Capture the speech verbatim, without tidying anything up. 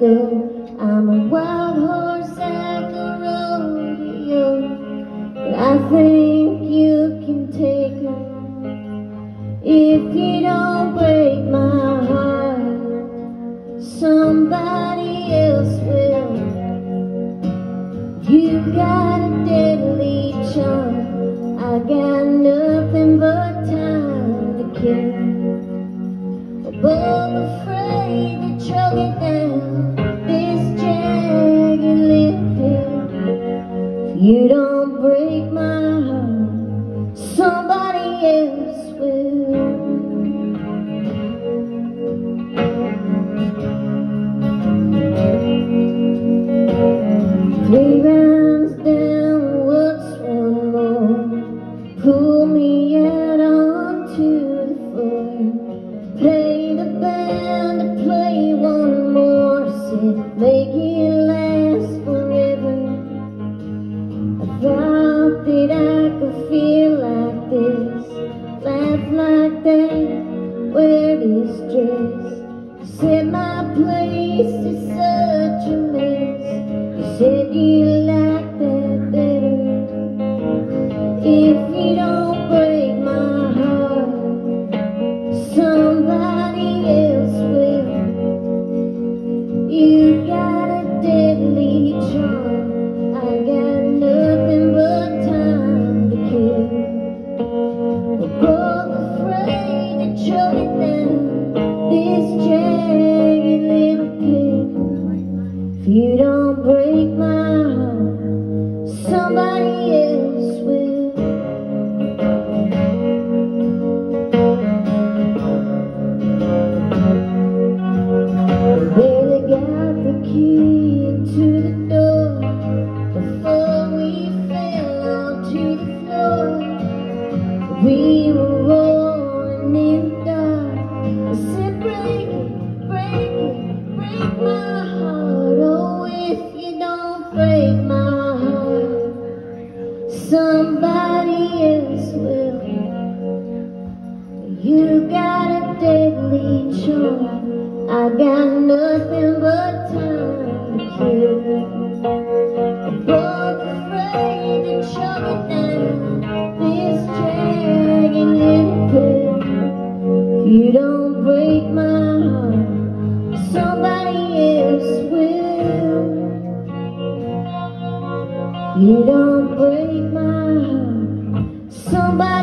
go. I'm a wild horse at the rodeo, but I think you can take her. If you don't break my heart, somebody else will. You got a deadly charm, I got nothing but time to kill. But afraid to choke it down, this jagged little pill. If you don't break my heart, somebody else will. Three rounds down, what's one more? Pull me out onto the floor. Pay the band to play one more set, make it last forever. I thought that I could feel like this, laugh like that, wear this dress. Said my place is such a mess. You said you like that better. If you don't break my heart, somebody else will. You got a deadly charm, I got nothing but time to kill. We're both afraid to choke it down, this jagged little pill. If you don't break my heart, somebody else will. Barely got the key to the door before we fell onto the floor. We were rolling in the dark. I said, break it, break it, break my heart. Oh, if you don't break my heart, somebody else will. You got a deadly charm, I got nothing but time to kill. I'm both afraid to choke it down, this jagged little pill. If you don't break my heart, somebody else will. You don't break my heart, somebody